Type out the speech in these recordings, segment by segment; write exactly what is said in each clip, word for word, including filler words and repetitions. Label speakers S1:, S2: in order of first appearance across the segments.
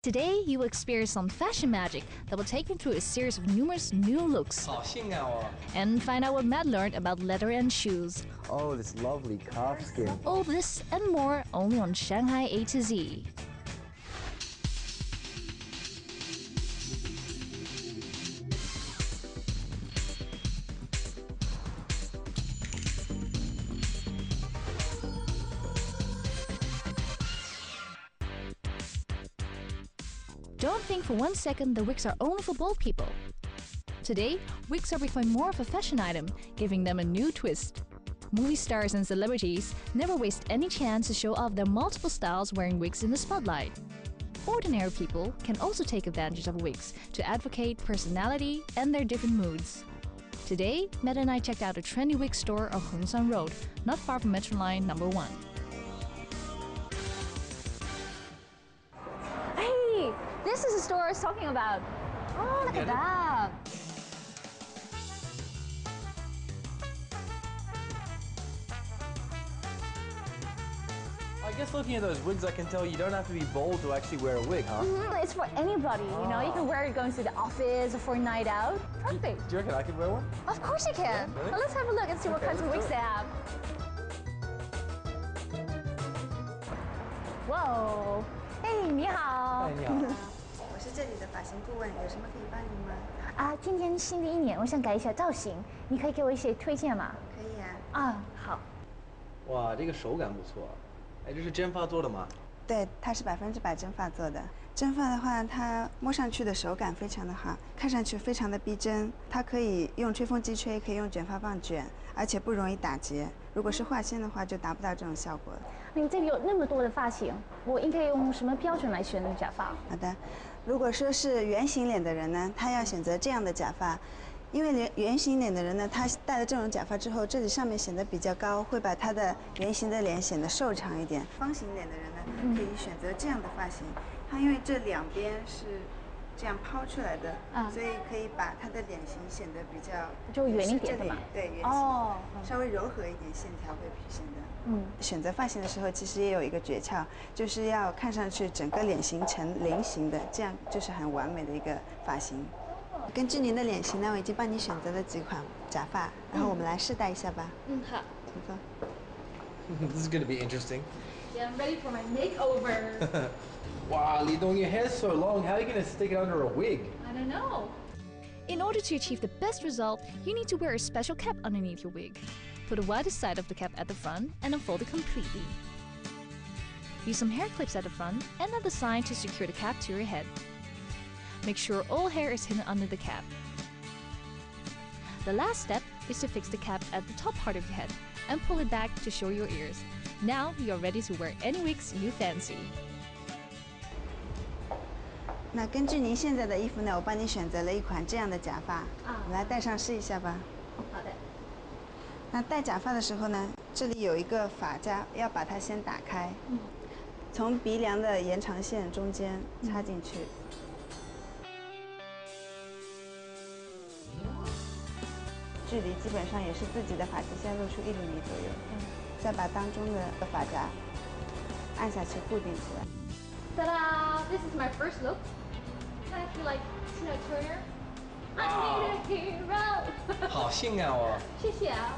S1: Today, you will experience some fashion magic that will take you through a series of numerous new looks.
S2: 好性感哦
S1: And find out what Matt learned about leather and shoes.
S3: Oh, this lovely calf skin.
S1: All this and more only on Shanghai A to Z. Don't think for one second that wigs are only for bald people. Today, wigs are becoming more of a fashion item, giving them a new twist. Movie stars and celebrities never waste any chance to show off their multiple styles wearing wigs in the spotlight. Ordinary people can also take advantage of wigs to advocate personality and their different moods. Today, Matt and I checked out a trendy wig store on Hongsan Road, not far from Metro Line number one. This is the store I was talking about. Oh, look at that.
S2: I guess looking at those wigs, I can tell you don't have to be bold to actually wear a wig, huh?
S1: Mm-hmm. It's for anybody, you know. You can wear it going to the office or for a night out. Perfect.
S2: Do you reckon I could wear one?
S1: Of course you can.
S2: Yeah, really?
S1: Well, let's have a look and see what
S2: Okay,
S1: kinds of wigs they have. Whoa. Hey, 你好。
S2: 哎，你好。
S4: 我是这里的发型顾问，有什么可以帮您吗？
S1: 啊，今年新的一年，我想改一下造型，你可以给我一些推荐吗？
S4: 可以啊。
S1: 啊，好。
S2: 哇，这个手感不错。哎，这是真发做的吗？
S4: 对，它是百分之百真发做的。真发的话，它摸上去的手感非常的好，看上去非常的逼真。它可以用吹风机吹，可以用卷发棒卷，而且不容易打结。如果是画线的话，就达不到这种效果了。
S1: 你这里有那么多的发型，我应该用什么标准来选假发？
S4: 好的，如果说是圆形脸的人呢，他要选择这样的假发。因为圆圆形脸的人呢，他戴了这种假发之后，这里上面显得比较高，会把他的圆形的脸显得瘦长一点。方形脸的人呢，可以选择这样的发型，它因为这两边是这样抛出来的，啊、所以可以把他的脸型显得比较
S1: 就圆一点的嘛。
S4: 对，圆形，
S1: 哦，
S4: 稍微柔和一点线条会显得。嗯，选择发型的时候，其实也有一个诀窍，就是要看上去整个脸型呈菱形的，这样就是很完美的一个发型。根据您的脸型呢，我已经帮你选择了几款假发，然后我们来试戴一下吧。
S1: 嗯，好。
S4: 请坐。
S2: This is gonna be interesting.
S1: Yeah, I'm ready for my makeover.
S2: Wow, Li-Tong, your hair's so long. How are you gonna stick it under a wig?
S1: I don't know. In order to achieve the best result, you need to wear a special cap underneath your wig. Put the widest side of the cap at the front and unfold it completely. Use some hair clips at the front and at the side to secure the cap to your head. Make sure all hair is hidden under the cap. The last step is to fix the cap at the top part of your head and pull it back to show your ears. Now you are ready to wear any wigs you fancy.
S4: 那根据您现在的衣服呢，我帮你选择了一款这样的假发，啊，我们来戴上试一下吧。
S1: 好的。
S4: 那戴假发的时候呢，这里有一个发夹，要把它先打开，嗯，从鼻梁的延长线中间插进去。距离基本上也是自己的发际线露出一厘米左右，嗯，再把当中的发夹按下去固定起来。
S1: Ta-da! This is my first look. I feel like Tina Turner. I need a hero.
S2: 好性感哦。
S1: 谢谢啊。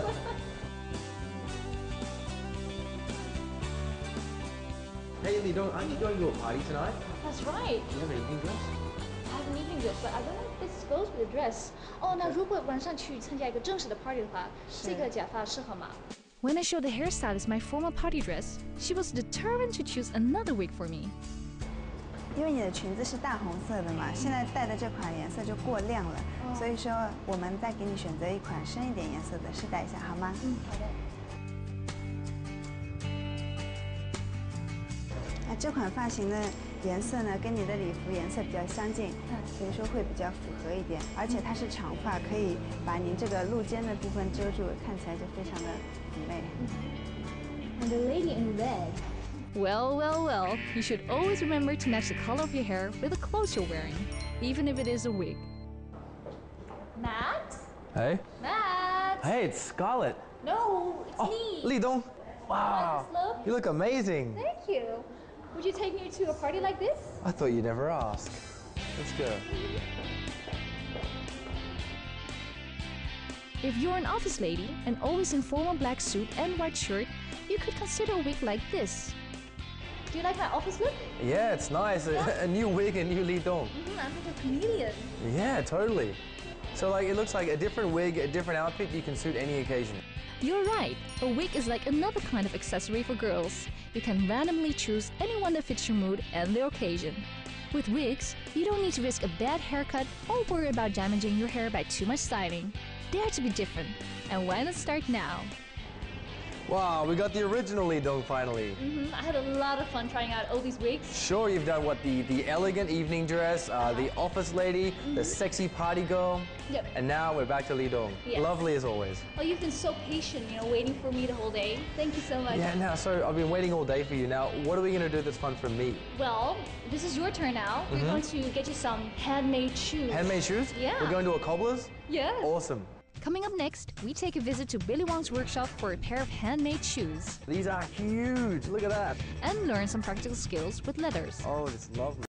S2: Hey, Li-Tong, aren't you going to a party tonight?
S1: That's right.
S2: Do you have an evening dress?
S1: I have an evening dress, but I don't know if this goes with the dress. Oh, 那如果晚上去参加一个正式的 party 的话，这个假发适合吗？ When I showed the hairstylist my formal party dress, she was determined to choose another wig for me.
S4: 因为你的裙子是大红色的嘛，现在戴的这款颜色就过亮了，哦、所以说我们再给你选择一款深一点颜色的，试戴一下好吗？嗯，好的。那这款发型的颜色呢，跟你的礼服颜色比较相近，嗯，所以说会比较符合一点，而且它是长发，可以把您这个露肩的部分遮住，看起来就非常的妩媚。
S1: And the lady in red. Well, well, well, you should always remember to match the color of your hair with the clothes you're wearing, even if it is a wig. Matt?
S2: Hey.
S1: Matt?
S2: Hey, it's Scarlett.
S1: No, it's
S2: oh,
S1: me.
S2: Li-Tong. Wow.
S1: Like this look?
S2: You look amazing.
S1: Thank you. Would you take me to a party like this?
S2: I thought you'd never ask. Let's go.
S1: If you're an office lady and always in formal black suit and white shirt, you could consider a wig like this. Do you like my office look?
S2: Yeah, it's nice. A, a new wig and new Li-Tong.
S1: Mm-hmm, I'm like a chameleon.
S2: Yeah, totally. So like it looks like a different wig, a different outfit, you can suit any occasion.
S1: You're right. A wig is like another kind of accessory for girls. You can randomly choose anyone that fits your mood and the occasion. With wigs, you don't need to risk a bad haircut or worry about damaging your hair by too much styling. Dare to be different, and why not start now?
S2: Wow, we got the original Li-Tong finally.
S1: Mm-hmm. I had a lot of fun trying out all these wigs.
S2: Sure, you've done what, the, the elegant evening dress, uh, uh-huh. the office lady, mm-hmm. the sexy party girl.
S1: Yep.
S2: And now we're back to Li-Tong.
S1: Yes.
S2: Lovely as always.
S1: Oh, you've been so patient, you know, waiting for me the whole day. Thank you so much.
S2: Yeah, now, so I've been waiting all day for you. Now, what are we going to do that's fun for me?
S1: Well, this is your turn now. Mm-hmm. We're going to get you some handmade shoes.
S2: Handmade shoes?
S1: Yeah.
S2: We're going to a cobbler's?
S1: Yeah.
S2: Awesome.
S1: Coming up next, we take a visit to Billy Wong's workshop for a pair of handmade shoes.
S2: These are huge. Look at that.
S1: And learn some practical skills with leathers.
S2: Oh, it's lovely.